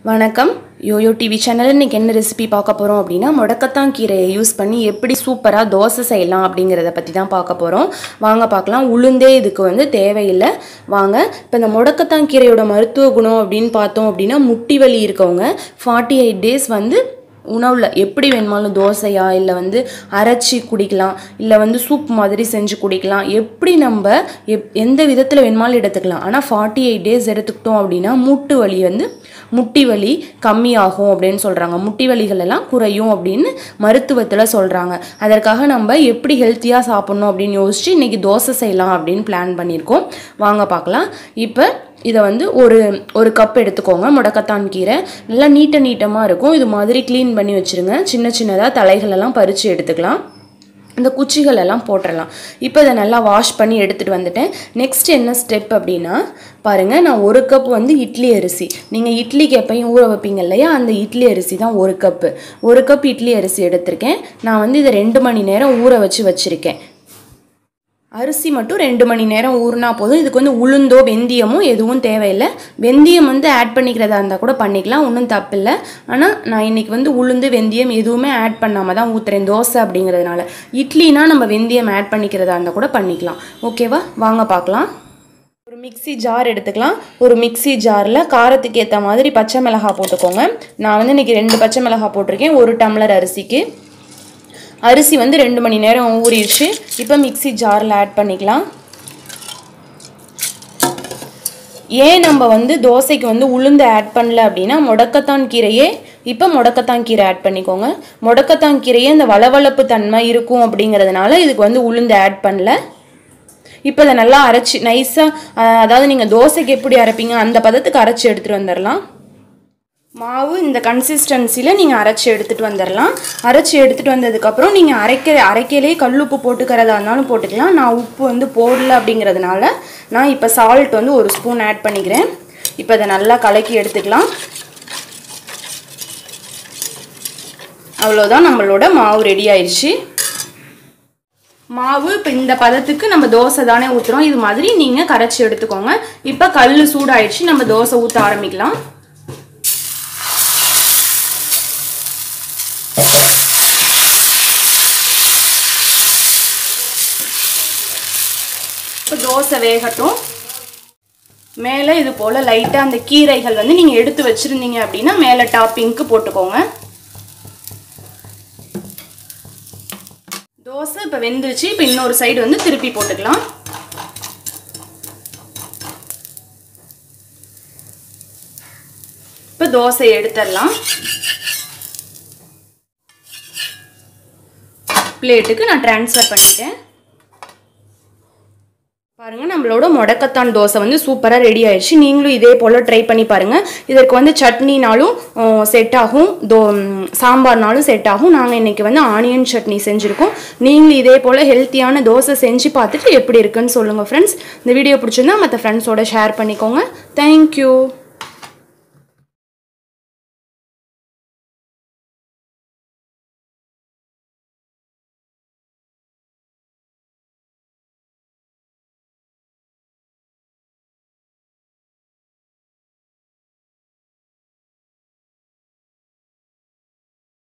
வணக்கம் YoYo TV channel இன்னைக்கு என்ன ரெசிபி பார்க்க போறோம் அப்படினா முடக்கத்தான் கீரையை யூஸ் பண்ணி எப்படி சூப்பரா தோசை செய்யலாம் அப்படிங்கறத பத்தி தான் பார்க்க போறோம். வாங்க பார்க்கலாம். உளுந்தே இதுக்கு வந்து தேவையில்லை. வாங்க இப்போ இந்த முடக்கத்தான் கீரையோட மருத்துவ குணம் அப்படினு பார்த்தோம் அப்படினா முட்டி வலி இருக்கவங்க 48 டேஸ் வந்து உணவுல எப்படி வேணுமாலும் தோசையா இல்ல வந்து அரைச்சி குடிக்கலாம் இல்ல வந்து சூப் மாதிரி செஞ்சு குடிக்கலாம் எப்படி நம்ம எந்த விதத்துல வேணுமாலும் எடுத்துக்கலாம் ஆனா 48 டேஸ் எடுத்துக்கிட்டோம் அப்படினா முட்டி வலி கம்மியாகும் அப்படினு சொல்றாங்க முட்டி வலிகள் எல்லாம் குறையும் அப்படினு மருத்துவத்துல சொல்றாங்க அதற்காக நம்ம எப்படி ஹெல்தியா சாப்பிடணும் அப்படினு யோசிச்சு இன்னைக்கு தோசை செய்யலாம் அப்படினு பிளான் பண்ணிருக்கோம் வாங்க பார்க்கலாம் இப்போ இத வந்து ஒரு கப் எடுத்துக்கோங்க முடக்கத்தான் கீரை நல்லா நீட்டமா இருக்கும் இது மாதிரி க்ளீன் பண்ணி வச்சிருங்க சின்னதா தலைகள் எல்லாம் பறிச்சு எடுத்துக்கலாம் இந்த குச்சிகள் எல்லாம் போட்றலாம் இப்போ இத நல்லா வாஷ் பண்ணி எடுத்துட்டு வந்துட்டேன் நெக்ஸ்ட் என்ன ஸ்டெப் அப்படினா பாருங்க நான் ஒரு கப் வந்து இட்லி அரிசி நீங்க இட்லிக்கு எப்பவும் ஊற வைப்பீங்க இல்லையா அந்த இட்லி அரிசி தான் ஒரு கப் இட்லி அரிசி எடுத்துர்க்கேன் நான் வந்து இத 2 மணி நேரம் ஊற வச்சிருக்கேன் அரிசி மட்டும் 2 மணி நேரம் ஊறினா போதும் இதுக்கு வந்து உளுந்தோ வெந்தயமோ எதுவும் தேவையில்லை வெந்தயம் வந்து ஆட் பண்ணிக்கிறதா இருந்தா கூட பண்ணிக்கலாம் ஒண்ணும் தப்பு இல்ல ஆனா நான் இன்னைக்கு வந்து உளுந்து வெந்தயம் எதுவுமே ஆட் பண்ணாம தான் ஊத்துறேன் தோசை அப்படிங்கிறதுனால இட்லினா நம்ம வெந்தயம் ஆட் பண்ணிக்கிறதா இருந்தா கூட பண்ணிக்கலாம் ஓகேவா வாங்க பார்க்கலாம் ஒரு மிக்ஸி ஜார் எடுத்துக்கலாம் ஒரு மிக்ஸி ஜார்ல காரத்துக்கு ஏத்த மாதிரி பச்சை மிளகாய் போட்டுக்கோங்க நான் வந்து இன்னைக்கு 2 பச்சை மிளகாய் போட்டுருக்கேன் 1 டம்ளர் அரிசிக்கு அரிசி வந்து 2 மணி நேரம் ஊறிடுச்சு இப்போ மிக்ஸி ஜார்ல ஆட் பண்ணிக்கலாம் ஏன் நம்ம வந்து தோசைக்கு வந்து உளுந்து ஆட் பண்ணல அப்படினா முடக்கத்தான் கீரையே இப்போ முடக்கத்தான் கீரை ஆட் பண்ணிக்கோங்க முடக்கத்தான் கீரையே அந்த வளவளப்பு தன்மை இருக்கும் அப்படிங்கிறதுனால இதுக்கு வந்து உளுந்து ஆட் பண்ணல இப்போ இத நல்லா அரைச்சு நைஸா அதாவது நீங்க தோசைக்கு எப்படி அரைப்பீங்க அந்த பதத்துக்கு அரைச்சு எடுத்துட்டு வந்துறலாம் மாவு இந்த கன்சிஸ்டன்சில நீங்க அரைச்சு எடுத்துட்டு வந்துறலாம் அரைச்சு எடுத்துட்டு வந்ததுக்கு அப்புறம் நீங்க அரைக்கலே கல்லுப்பு போட்டுக்கறதா இருந்தாலும் போட்டுக்கலாம் நான் உப்பு வந்து போடல அப்படிங்கிறதுனால நான் இப்ப சால்ட் வந்து 1 ஸ்பூன் ஆட் பண்ணிக்கிறேன் இப்போ இத நல்லா கலக்கி எடுத்துக்கலாம் அவ்வளவுதான் நம்மளோட மாவு ரெடி ஆயிருச்சு மாவு இப்போ இந்த பதத்துக்கு நம்ம தோசை தானே ஊத்துறோம் இது மாதிரி நீங்க கரைச்சு எடுத்துக்கோங்க இப்போ கல்லு சூடாயிடுச்சு நம்ம தோசை ஊத்த ஆரம்பிக்கலாம் தோசை வேகட்டும் மேலே இது போல லைட்டா அந்த கீரைகள் வந்து நீங்க எடுத்து வச்சிருந்தீங்க அப்படினா மேலே டாப்பிங்க்கு போட்டுக்கோங்க தோசை இப்ப வெந்துருச்சு இப்போ இன்னொரு சைடு வந்து திருப்பி போட்டுக்கலாம் இப்போ தோசை எடுத்துறலாம் பிளேட்டுக்கு நான் ட்ரான்ஸ்ஃபர் பண்ணிட்டேன் பாருங்க நம்மளோட முடக்கத்தான் தோசை வந்து சூப்பரா ரெடி ஆயிருச்சு நீங்களும் இதே போல ட்ரை பண்ணி பாருங்க இதற்கு வந்து சட்னினாலும் செட் ஆகும் சாம்பார்னாலும் செட் ஆகும் நாங்க இன்னைக்கு வந்து ஆனியன் சட்னி செஞ்சிருக்கோம் நீங்களும் இதே போல ஹெல்தியான தோசை செஞ்சு பார்த்துட்டு எப்படி இருக்குன்னு சொல்லுங்க फ्रेंड्स இந்த வீடியோ பிடிச்சிருந்தா மத்த ஃப்ரெண்ட்ஸோட ஷேர் பண்ணிக்கோங்க Thank you